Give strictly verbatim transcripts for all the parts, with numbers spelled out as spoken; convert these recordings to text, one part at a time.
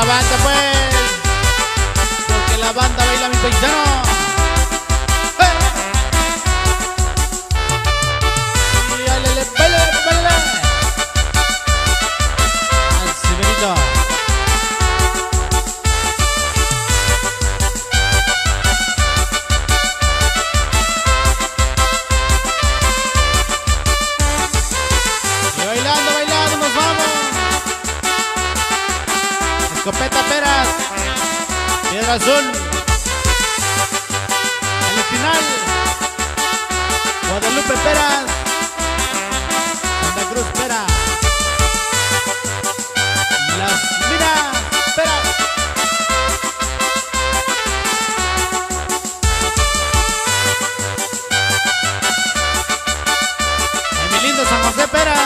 banda pues, porque la banda baila mi paisano. ¡Eh! Y álele, baile, baile. Así bonito. Y bailando, bailando nos vamos. Escopeta Peras, Piedra Azul, El Espinal, Guadalupe Peras, Santa Cruz Peras, Las Minas Peras, en mi lindo San José Peras.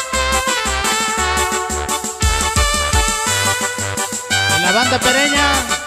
La banda pereña.